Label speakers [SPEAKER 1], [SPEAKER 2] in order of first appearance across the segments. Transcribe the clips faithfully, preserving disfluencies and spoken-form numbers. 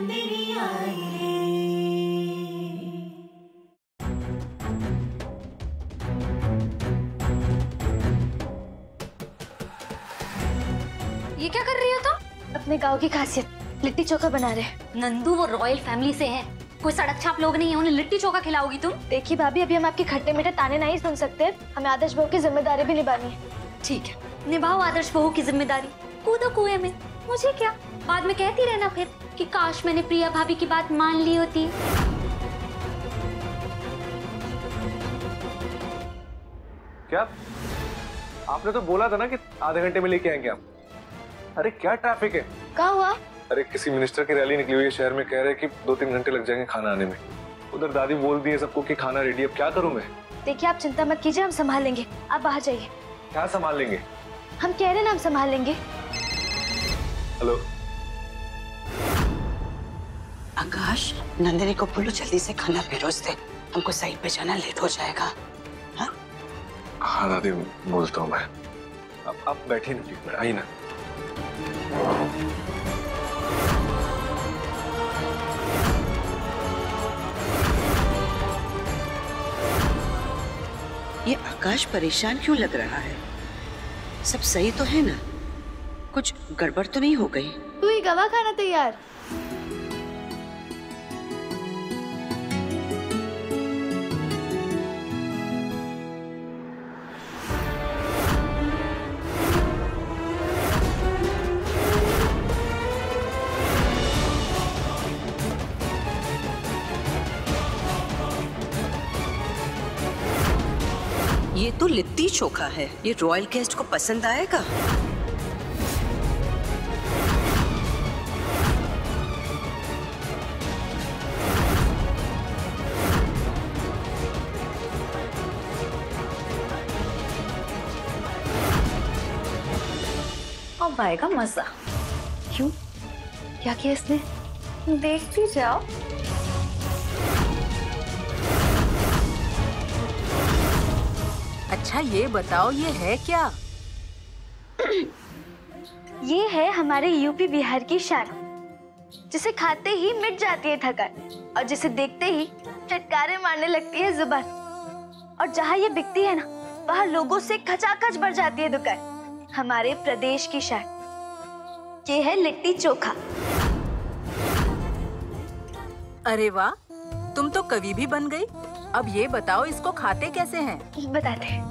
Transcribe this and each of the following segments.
[SPEAKER 1] नंदिनी आई रे।
[SPEAKER 2] ये क्या कर रही हो तुम?
[SPEAKER 3] अपने गांव की खासियत लिट्टी चोखा बना रहे।
[SPEAKER 2] नंदू वो रॉयल फैमिली से है, कोई सड़क छाप लोग नहीं है, उन्हें लिट्टी चोखा खिलाओगी तुम?
[SPEAKER 3] देखिए भाभी, अभी हम आपके खट्टे मीठे ताने नहीं सुन सकते, हमें आदर्श बहू की जिम्मेदारी भी निभानी है।
[SPEAKER 2] ठीक है, निभाओ आदर्श बहू की जिम्मेदारी, कूदो कुएं में, मुझे क्या। बाद में कहती रहना फिर कि काश मैंने प्रिया भाभी की बात मान ली होती।
[SPEAKER 4] क्या आपने तो बोला था ना कि आधे घंटे में लेके आएंगे आप। अरे क्या ट्रैफिक है।
[SPEAKER 3] क्या हुआ?
[SPEAKER 4] अरे किसी मिनिस्टर की रैली निकली हुई है शहर में, कह रहे हैं कि दो तीन घंटे लग जाएंगे खाना आने में। उधर दादी बोल दी है सबको कि खाना रेडी, अब क्या करूं मैं।
[SPEAKER 3] देखिए आप चिंता मत कीजिए, हम संभाल लेंगे, आप बाहर जाइए।
[SPEAKER 4] क्या संभाल लेंगे?
[SPEAKER 3] हम कह रहे हैं ना, हम संभाल लेंगे।
[SPEAKER 4] हेलो
[SPEAKER 1] आकाश, नंदिनी को बोलो जल्दी से खाना परोस दे, हमको साइड पे जाना, लेट हो जाएगा। हाँ
[SPEAKER 4] हाँ दादी, बोलता हूँ मैं। अब आप बैठिए ना, आइए ना।
[SPEAKER 1] ये आकाश परेशान क्यों लग रहा है? सब सही तो है ना? कुछ गड़बड़ तो नहीं हो गई?
[SPEAKER 3] तू ही गवा खाना तैयार।
[SPEAKER 1] ये तो लिट्टी चोखा है, ये रॉयल गेस्ट को पसंद आएगा?
[SPEAKER 2] अब आएगा मजा।
[SPEAKER 3] क्यों, क्या किया इसने?
[SPEAKER 2] देखती जाओ।
[SPEAKER 5] अच्छा ये बताओ, ये है क्या?
[SPEAKER 3] ये है हमारे यूपी बिहार की शान, जिसे खाते ही मिट जाती है थकान और जिसे देखते ही चटकारे मारने लगती है जुबान। और जहाँ ये बिकती है ना, वहाँ लोगों से खचाखच भर जाती है दुकान। हमारे प्रदेश की शान, ये है लिट्टी चोखा।
[SPEAKER 5] अरे वाह, तुम तो कवि भी बन गई। अब ये बताओ, इसको खाते कैसे हैं?
[SPEAKER 3] बताते हैं।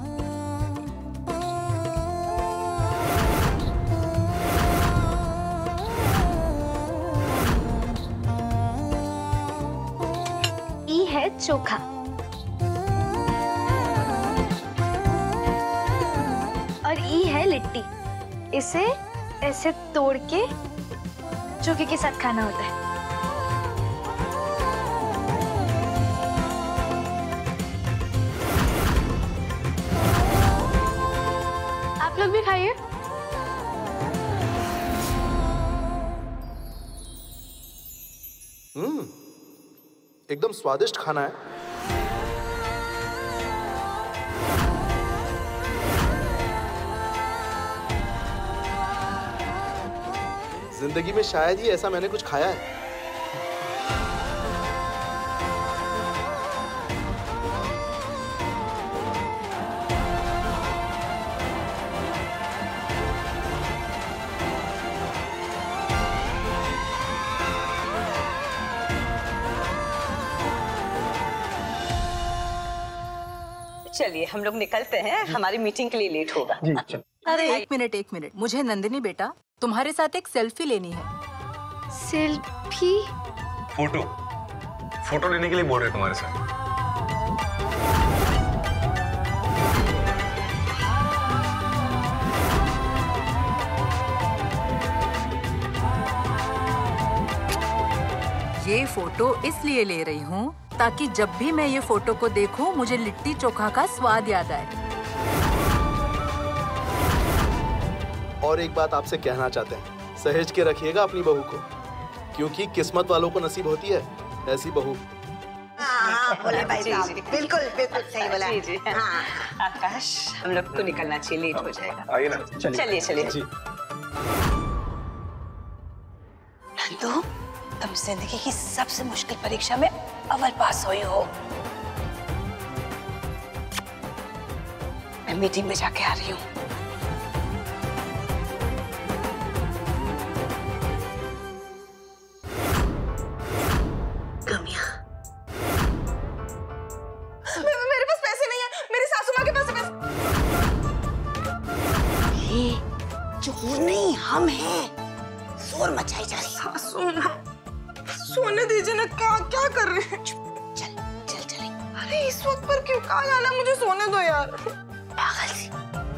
[SPEAKER 3] ई है चोखा, और ई है लिट्टी। इसे ऐसे तोड़ के चोखे के साथ खाना होता है। आप लोग भी खाइए।
[SPEAKER 6] हम्म, एकदम स्वादिष्ट खाना है। जिंदगी में शायद ही ऐसा मैंने कुछ खाया है।
[SPEAKER 1] चलिए हम लोग निकलते हैं, हमारी मीटिंग के लिए लेट होगा।
[SPEAKER 6] जी चल।
[SPEAKER 5] अरे एक मिनट एक मिनट, मुझे नंदिनी बेटा तुम्हारे साथ एक सेल्फी लेनी है।
[SPEAKER 3] सेल्फी?
[SPEAKER 4] फोटो फोटो लेने के लिए बोल रहे तुम्हारे साथ।
[SPEAKER 5] ये फोटो इसलिए ले रही हूँ ताकि जब भी मैं ये फोटो को देखूं, मुझे लिट्टी चोखा का स्वाद याद आए।
[SPEAKER 6] और एक बात आपसे कहना चाहते हैं, सहेज के रखिएगा अपनी बहू को, क्योंकि किस्मत वालों को नसीब होती है ऐसी बहू।
[SPEAKER 1] हाँ, बोले भाई साहब, बिल्कुल बिल्कुल सही बोला। जी जी। हाँ, आकाश हम लोग को निकलना चाहिए, लेट हो जाएगा।
[SPEAKER 4] आइए ना,
[SPEAKER 1] चलिए चलिए।
[SPEAKER 6] जी।
[SPEAKER 1] नंदू, तुम जिंदगी की सबसे मुश्किल परीक्षा में अव्वल पास हुई हो। मैं मीटिंग में जाके आ रही हूँ। कमियां।
[SPEAKER 7] मेरे पास पैसे नहीं है, मेरी सासू माँ के पास पैसे।
[SPEAKER 1] ये चोर नहीं, हम हैं। शोर मचाई जा रही।
[SPEAKER 7] सासू माँ, सोने दीजिए ना। क्या क्या कर रहे हैं?
[SPEAKER 1] चल चल चले।
[SPEAKER 7] अरे इस वक्त पर क्यों? कहाँ जाना है? मुझे सोने दो यार।
[SPEAKER 1] पागल सी।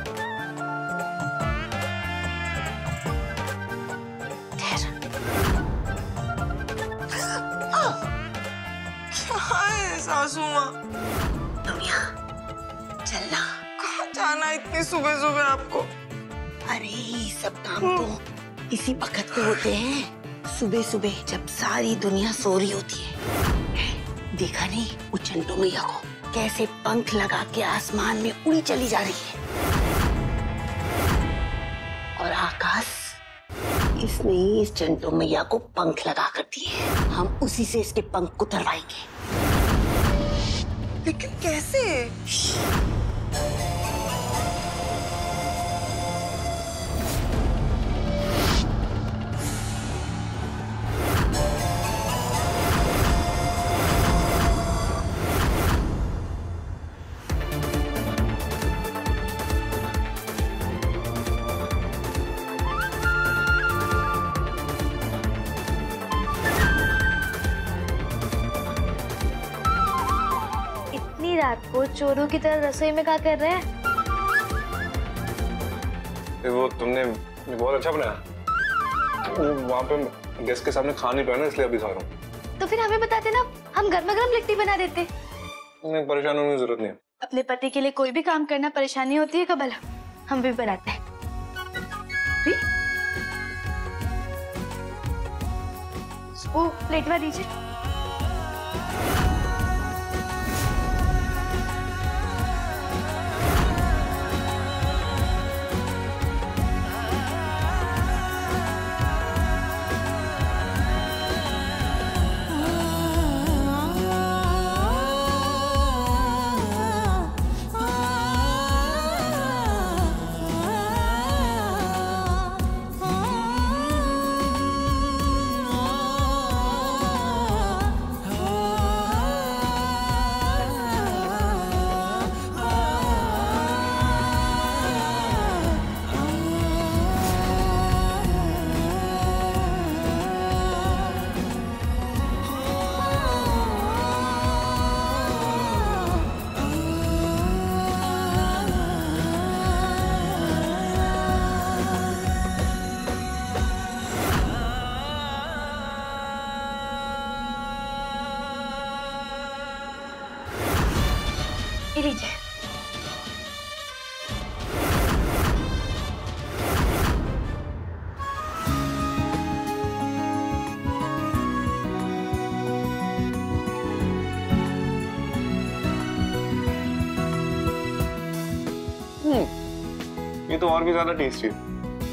[SPEAKER 7] क्या है सासू माँ?
[SPEAKER 1] कमियां, चलना।
[SPEAKER 7] कहाँ जाना है इतनी सुबह सुबह आपको?
[SPEAKER 1] अरे ये सब काम तो इसी वक्त पे होते हैं, सुबह सुबह जब सारी दुनिया सो रही होती है। देखा नहीं वो चंटू मैया को कैसे पंख लगा के आसमान में उड़ी चली जा रही है। और आकाश, इसने ही इस चंटू मैया को पंख लगा कर दिए। हम उसी से इसके पंख को उतरवाएंगे।
[SPEAKER 7] लेकिन कैसे?
[SPEAKER 3] रात को चोरों की तरह रसोई में क्या कर रहे हैं?
[SPEAKER 4] वो तुमने बहुत अच्छा बनाया। वहाँ पे गेस्ट के सामने खा नहीं पाया ना, इसलिए अभी खा रहा हूँ।
[SPEAKER 3] तो फिर हमें बताते ना, हम गर्मा गर्म लिट्टी बना देते।
[SPEAKER 4] नहीं, परेशान होने की जरूरत नहीं है।
[SPEAKER 3] अपने पति के लिए कोई भी काम करना परेशानी होती है कबला, हम भी बनाते हैं। वो प्लेट में दीजिए। लीजिए।
[SPEAKER 4] ये तो और भी ज्यादा टेस्टी है।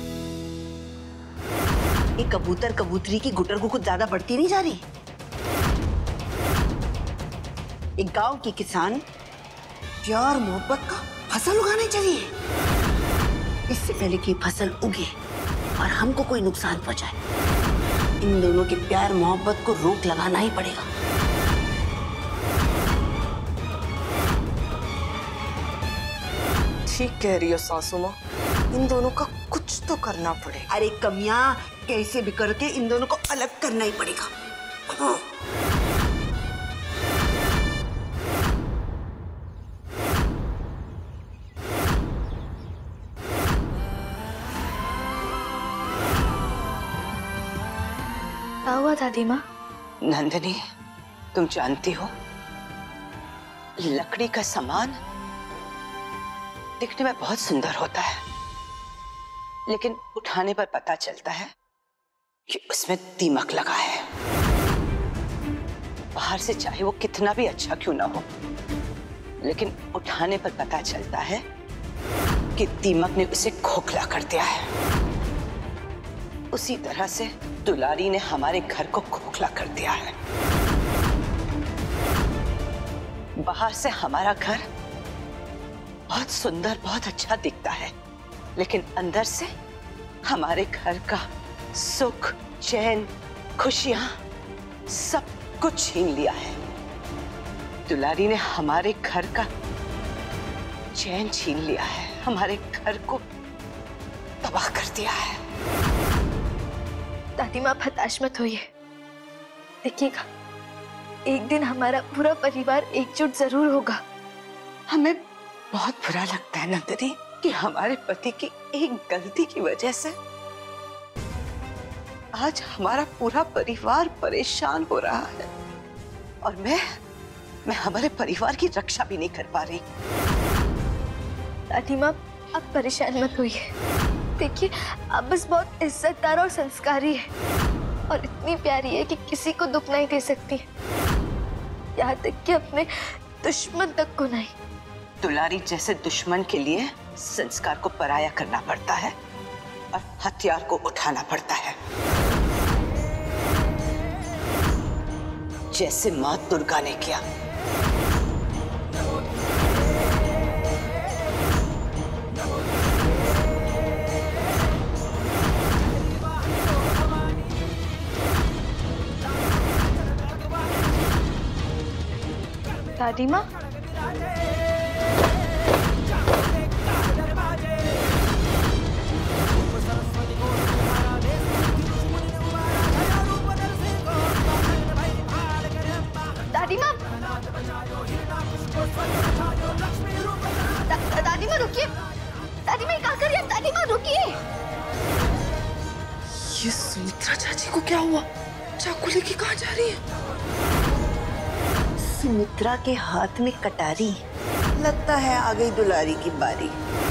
[SPEAKER 1] ये कबूतर कबूतरी की गुटर को कुछ ज्यादा बढ़ती नहीं जा रही। एक गांव की किसान प्यार मोहब्बत का फसल उगाने चाहिए, इससे पहले कि फसल उगे और हमको कोई नुकसान पहुंचाए। इन दोनों के प्यार मोहब्बत को रोक लगाना ही पड़ेगा।
[SPEAKER 7] ठीक कह रही हो सासू माँ, इन दोनों का कुछ तो करना पड़ेगा।
[SPEAKER 1] अरे कमियां, कैसे भी करके इन दोनों को अलग करना ही पड़ेगा। हाँ।
[SPEAKER 3] क्या हुआ दादी माँ?
[SPEAKER 1] नंदिनी, तुम जानती हो लकड़ी का सामान दिखने में बहुत सुंदर होता है, लेकिन उठाने पर पता चलता है कि उसमें दीमक लगा है। बाहर से चाहे वो कितना भी अच्छा क्यों ना हो, लेकिन उठाने पर पता चलता है कि दीमक ने उसे खोखला कर दिया है। उसी तरह से दुलारी ने हमारे घर को खोखला कर दिया है। बाहर से हमारा घर बहुत सुंदर, बहुत अच्छा दिखता है, लेकिन अंदर से हमारे घर का सुख, चैन, खुशियां सब कुछ छीन लिया है। दुलारी ने हमारे घर का चैन छीन लिया है, हमारे घर को तबाह कर दिया है।
[SPEAKER 3] दादी माँ, आप हताश मत होइए। देखिएगा, एक दिन हमारा पूरा परिवार एकजुट जरूर होगा।
[SPEAKER 1] हमें बहुत बुरा लगता है नंदिनी कि हमारे पति की एक गलती की वजह से आज हमारा पूरा परिवार परेशान हो रहा है, और मैं मैं हमारे परिवार की रक्षा भी नहीं कर पा रही।
[SPEAKER 3] दादी माँ, आप परेशान मत होइए। देखिए, आप बस बहुत इज्जतदार और संस्कारी है, और इतनी प्यारी है कि किसी को दुख नहीं दे सकती, यहाँ तक कि अपने दुश्मन तक को नहीं।
[SPEAKER 1] दुलारी जैसे दुश्मन के लिए संस्कार को पराया करना पड़ता है और हथियार को उठाना पड़ता है, जैसे मां दुर्गा ने किया।
[SPEAKER 3] दादी माँ, दादी माँ, दा, दादी माँ रुकिए। दादी माँ क्या कर रही है? दादी माँ रुकिए।
[SPEAKER 7] ये सुमित्रा चाची को क्या हुआ? चाकू लेके कहाँ जा रही है?
[SPEAKER 1] सुमित्रा के हाथ में कटारी, लगता है आ गई दुलारी की बारी।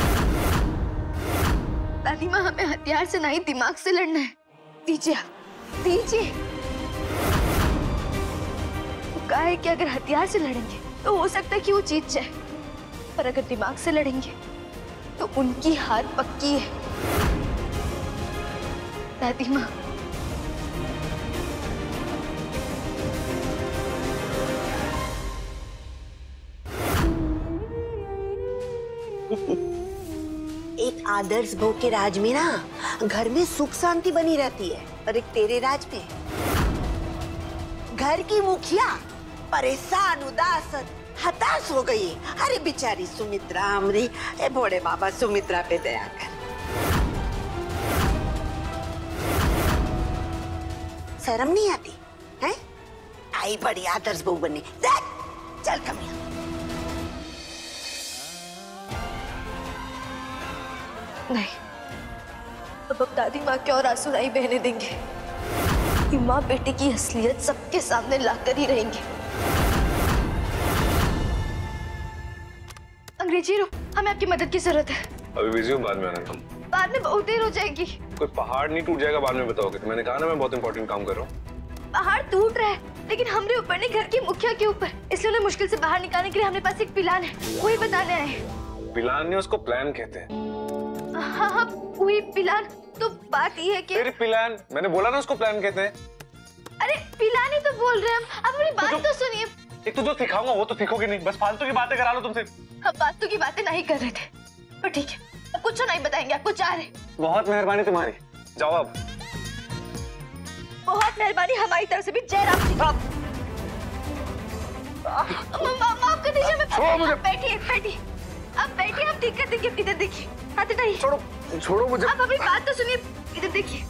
[SPEAKER 3] दादी माँ, हमें हथियार से नहीं दिमाग से लड़ना है। दीजिए, दीजिए। वो कहा है कि अगर हथियार से लड़ेंगे तो हो सकता है कि वो जीत जाए, पर अगर दिमाग से लड़ेंगे तो उनकी हार पक्की है। दादी माँ,
[SPEAKER 1] एक आदर्श बहू के राज में ना घर में सुख शांति बनी रहती है, और एक तेरे राज में घर की मुखिया परेशान, उदास, हताश हो गई। अरे बेचारी सुमित्रा, हमरी ए भोले बाबा सुमित्रा पे दया कर। शर्म नहीं आती है? आई बड़ी आदर्श बहू बनने। चल कमिया।
[SPEAKER 3] नहीं, अब अब दादी माँ की और आंसू नहीं बहने देंगे। ये माँ बेटे की असलियत सबके सामने लाकर ही रहेंगे। अंग्रेजी रो, हमें आपकी मदद की जरूरत है।
[SPEAKER 4] अभी बिजी हूँ, बाद में आना तुम।
[SPEAKER 3] बाद में बहुत देर हो जाएगी।
[SPEAKER 4] कोई पहाड़ नहीं टूट जाएगा बाद में बताओगे? तो मैंने कहा ना मैं बहुत इंपॉर्टेंट काम कर रहा हूँ।
[SPEAKER 3] पहाड़ टूट रहा है, लेकिन हमरे ऊपर नहीं, घर की मुखिया के ऊपर। इसलिए उन्हें मुश्किल से बाहर निकालने के लिए हमारे पास एक प्लान है, वही बताने आए।
[SPEAKER 4] प्लान नहीं, उसको प्लान कहते हैं।
[SPEAKER 3] हाँ हाँ, वही प्लान। तो बात ये है कि
[SPEAKER 4] तेरी प्लान, मैंने बोला ना उसको प्लान कहते हैं।
[SPEAKER 3] अरे प्लान ही तो बोल रहे हैं हम। अब मेरी बात तो सुनिए।
[SPEAKER 4] एक तो जो सिखाऊंगा वो तो सीखोगे नहीं, बस फालतू की बातें करा लो तुमसे।
[SPEAKER 3] हम फालतू की बातें नहीं कर रहे थे, पर ठीक है, अब कुछ नहीं बताएंगे आपको। चाह रहे
[SPEAKER 4] बहुत मेहरबानी तुम्हारी, जाओ अब।
[SPEAKER 3] बहुत मेहरबानी हमारी तरफ से भी। जयराम जी, माफ कर दीजिए। मैं बैठिए, बैठिए, अब बैठिए। आप ठीक कर देंगे। इधर देखिए, हाथ हटाइए।
[SPEAKER 4] छोड़ो, छोड़ो मुझे।
[SPEAKER 3] आप अपनी बात तो सुनिए। इधर देखिए।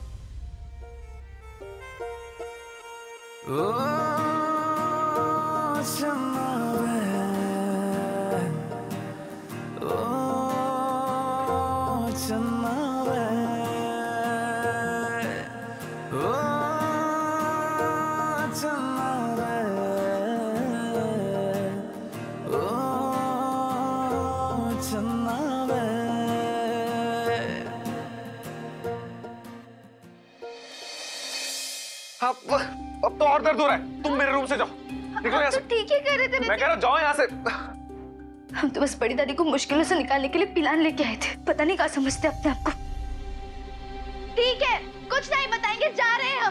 [SPEAKER 4] अब अब तो और दर्द हो रहा है। तुम मेरे रूम से जाओ, निकलो यहाँ से।
[SPEAKER 3] ठीक है कह रहे थे।
[SPEAKER 4] मैं कह रहा हूँ जाओ यहाँ से।
[SPEAKER 3] हम तो बस बड़ी दादी को मुश्किलों से निकालने के लिए प्लान लेके आए थे। पता नहीं क्या समझते अपने आप को। ठीक है, कुछ नहीं बताएंगे, जा रहे हैं हम।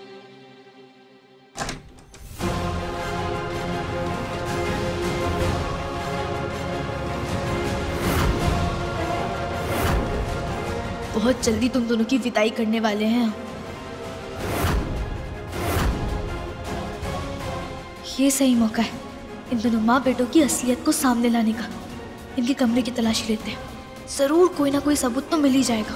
[SPEAKER 8] बहुत जल्दी तुम दोनों की विदाई करने वाले हैं। ये सही मौका है इन दोनों माँ बेटों की असलियत को सामने लाने का। इनके कमरे की तलाशी लेते हैं, जरूर कोई ना कोई सबूत तो मिल ही जाएगा।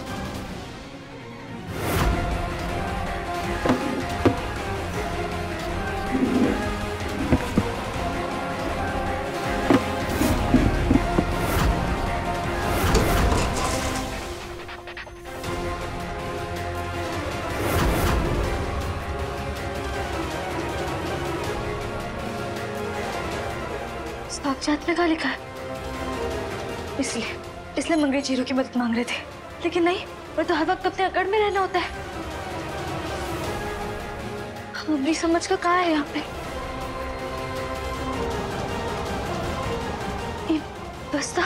[SPEAKER 3] कागजात में क्या लिखा है? इसलिए इसलिए मंगरी चीरों की मदद मांग रहे थे, लेकिन नहीं, वो तो हर वक्त अपने अकड़ में रहना होता है। मंगरी समझ का कहाँ है यहाँ पे? ये बस्ता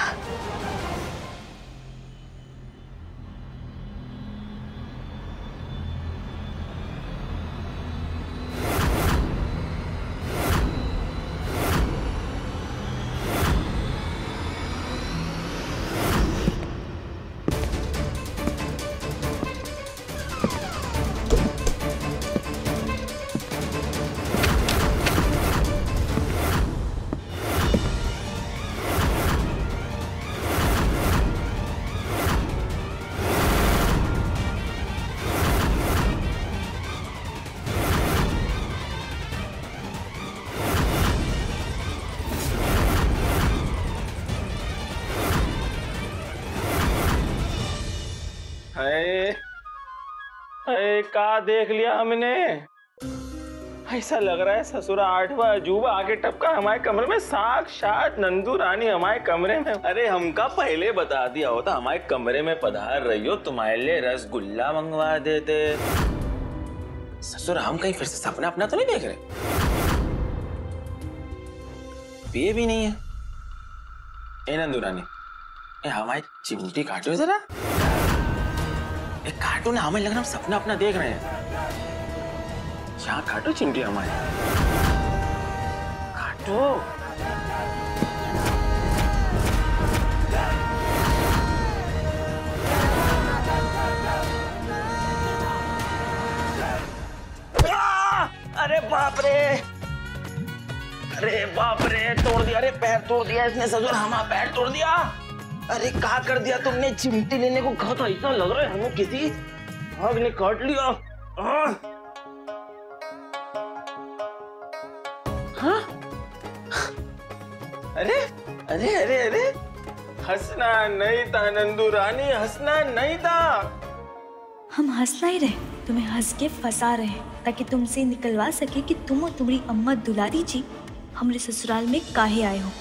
[SPEAKER 9] का देख लिया हमने। ऐसा लग रहा है ससुरा आठवां अजूबा आके टपका हमारे कमरे में, साक्षात नंदू रानी हमारे कमरे में। अरे हमका पहले बता दिया होता, हमारे कमरे में पधार रही हो, तुम्हारे लिए रसगुल्ला मंगवा देते। ससुर हम कहीं फिर से सपना अपना तो नहीं देख रहे? पिए भी नहीं है। ए नंदू रानी, ए हमारी चिमटी काटो जरा। एक काटो ना, हमें लग रहा है हम सपना अपना देख रहे हैं। यहाँ काटो चिमटी हमारी, काटो। अरे बाप रे, अरे बाप रे, तोड़ दिया, अरे पैर तोड़ दिया इसने ससुर, हमारा पैर तोड़ दिया। अरे क्या कर दिया तुमने? चिमटी लेने को कहा था, ऐसा लग रहा है हमें किसी आग ने काट लिया। हाँ? अरे अरे अरे अरे, हंसना नहीं था नंदू रानी, हंसना नहीं था।
[SPEAKER 8] हम हंस नहीं रहे, तुम्हें हंस के फंसा रहे हैं ताकि तुमसे निकलवा सके कि तुम और तुम्हारी अम्मा दुलारी जी हमारे ससुराल में काहे आए हो।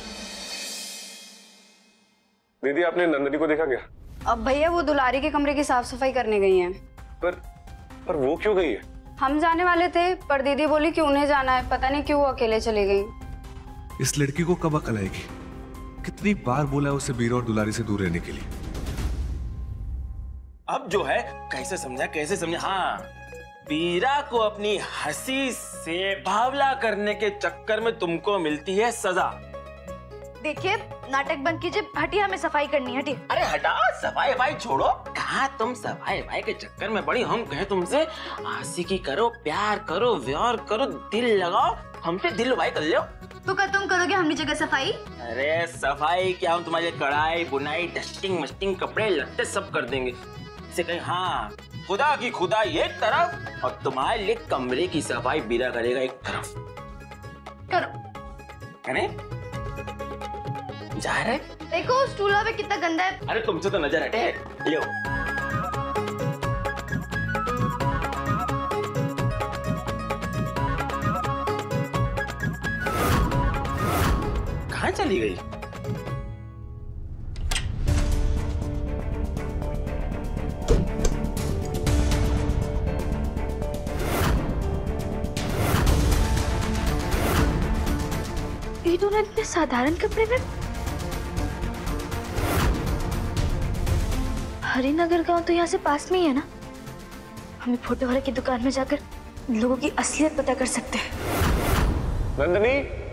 [SPEAKER 4] दीदी आपने नंदिनी को देखा क्या?
[SPEAKER 10] अब भैया वो दुलारी के कमरे की साफ सफाई करने गई हैं।
[SPEAKER 4] पर पर वो क्यों गई है?
[SPEAKER 10] हम जाने वाले थे पर दीदी बोली कि उन्हें जाना है, पता नहीं क्यों वो अकेले चली गई।
[SPEAKER 11] इस लड़की को कब अकल आएगी? कितनी बार बोला उसे बीरा और दुलारी से दूर रहने के लिए।
[SPEAKER 9] अब जो है कैसे समझा कैसे समझा। हाँ, बीरा को अपनी हंसी से बावला करने के चक्कर में तुमको मिलती है सजा।
[SPEAKER 3] देखिए, नाटक बंद कीजिए, हटिए, हमें सफाई करनी है। हटिए।
[SPEAKER 9] अरे हटा, सफाई भाई छोड़ो। कहा तुम सफाई भाई के चक्कर में बड़ी, हम कहे तुमसे आशिकी करो, प्यार करो, व्यार करो, दिल लगाओ, हमसे दिल भाई कर लो।
[SPEAKER 3] तो क्या तुम करोगे हमनी जगह सफाई?
[SPEAKER 9] अरे सफाई क्या, हम तुम्हारे कढ़ाई बुनाई डस्टिंग मस्टिंग कपड़े लत्ते सब कर देंगे। इसे कहीं हाँ, खुदा की खुदा एक तरफ और तुम्हारे लिए कमरे की सफाई बीरा करेगा एक तरफ।
[SPEAKER 3] करो।
[SPEAKER 9] करें? जा रहे?
[SPEAKER 3] देखो उस चूल्हा पे कितना गंदा है।
[SPEAKER 9] अरे तुमसे तो नजर हटे। लो। कहाँ चली गई?
[SPEAKER 3] ये दोनों इतने साधारण कपड़े में। हरिनगर गांव तो यहाँ से पास में ही है ना? हम फोटो वाले की दुकान में जाकर लोगों की असलियत पता कर सकते हैं।
[SPEAKER 4] नंदनी,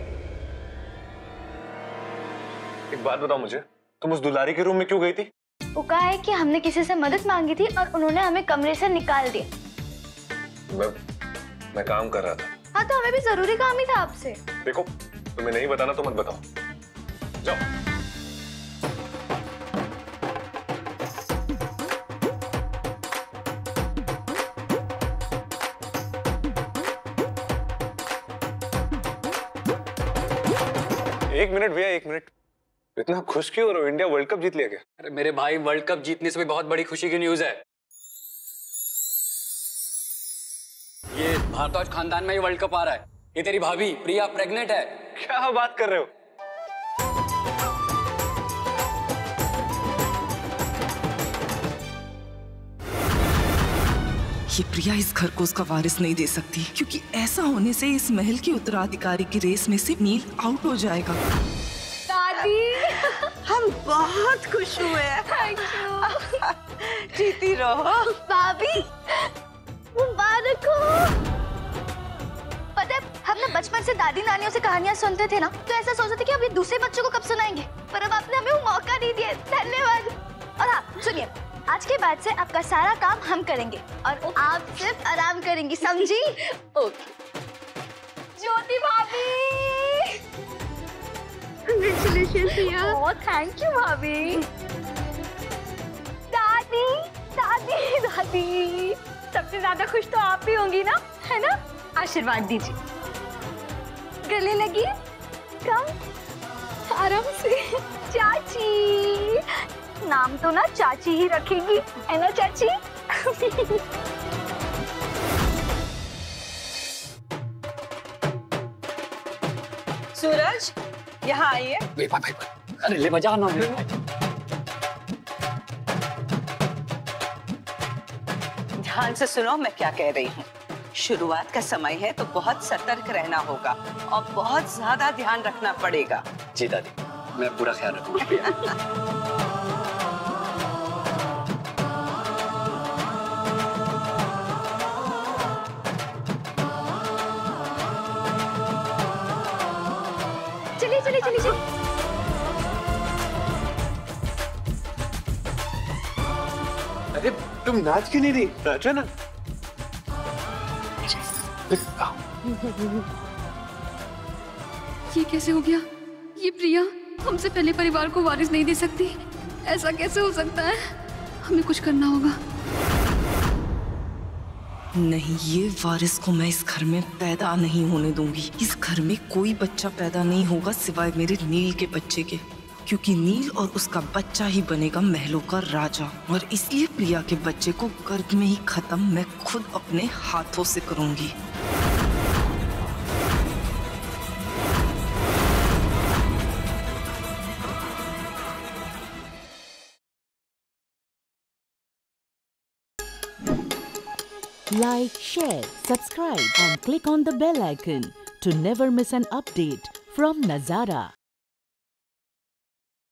[SPEAKER 4] एक बात बताओ मुझे, तुम उस दुलारी के रूम में क्यों गई थी?
[SPEAKER 3] वो कहा है कि हमने किसी से मदद मांगी थी और उन्होंने हमें कमरे से निकाल दिया।
[SPEAKER 4] मैं, मैं काम कर रहा था।
[SPEAKER 3] हाँ तो हमें भी जरूरी काम ही था आपसे।
[SPEAKER 4] देखो, तुम्हें नहीं बताना तो मत बताओ, जाओ। एक मिनट भैया, एक मिनट। इतना खुश क्यों हो रहे हो? इंडिया वर्ल्ड कप जीत लिया क्या?
[SPEAKER 12] अरे मेरे भाई, वर्ल्ड कप जीतने से भी बहुत बड़ी खुशी की न्यूज है। ये भारद्वाज खानदान में ही वर्ल्ड कप आ रहा है। ये तेरी भाभी प्रिया प्रेग्नेंट है।
[SPEAKER 4] क्या बात कर रहे हो?
[SPEAKER 7] ये प्रिया इस घर को उसका वारिस नहीं दे सकती, क्योंकि ऐसा होने से इस महल के उत्तराधिकारी की रेस में से नील आउट हो जाएगा।
[SPEAKER 1] दादी, हम बहुत खुश हुए हैं।
[SPEAKER 3] Thank you.
[SPEAKER 1] जीती रहो।
[SPEAKER 3] भाभी, मुबारक हो। पता है, हम ना बचपन से दादी नानियों से कहानियां सुनते थे ना, तो ऐसा सोचते थे कि अब ये दूसरे बच्चों को कब सुनाएंगे, पर अब आपने हमें वो मौका नहीं दिया। धन्यवाद। और हाँ सुनिए, आज के बाद से आपका सारा काम हम करेंगे और आप सिर्फ आराम करेंगी, समझी? ओके। ज्योति भाभी,
[SPEAKER 1] congratulations Priya.
[SPEAKER 3] Oh thank you भाभी। दादी, दादी, दादी, सबसे ज्यादा खुश तो आप ही होंगी ना, है ना? आशीर्वाद दीजिए। गले लगी, कम आराम से। चाची, नाम तो ना चाची ही रखेगी, है ना चाची?
[SPEAKER 1] सूरज, यहाँ आइए।
[SPEAKER 12] अरे ले बजा ना।
[SPEAKER 1] ध्यान से सुनो मैं क्या कह रही हूँ। शुरुआत का समय है तो बहुत सतर्क रहना होगा और बहुत ज्यादा ध्यान रखना पड़ेगा।
[SPEAKER 12] जी दादी, मैं पूरा ख्याल रखूंगा।
[SPEAKER 3] चलिए चलिए चलिए चलिए।
[SPEAKER 4] अरे तुम नाच क्यों नहीं रही? नाचो ना।
[SPEAKER 10] ये कैसे हो गया? ये प्रिया हमसे पहले परिवार को वारिस नहीं दे सकती। ऐसा कैसे हो सकता है? हमें कुछ करना होगा।
[SPEAKER 7] नहीं, ये वारिस को मैं इस घर में पैदा नहीं होने दूंगी। इस घर में कोई बच्चा पैदा नहीं होगा सिवाय मेरे नील के बच्चे के, क्योंकि नील और उसका बच्चा ही बनेगा महलों का राजा। और इसलिए प्रिया के बच्चे को गर्भ में ही खत्म मैं खुद अपने हाथों से करूंगी।
[SPEAKER 13] Like, share, subscribe and click on the bell icon to never miss an update from Nazara.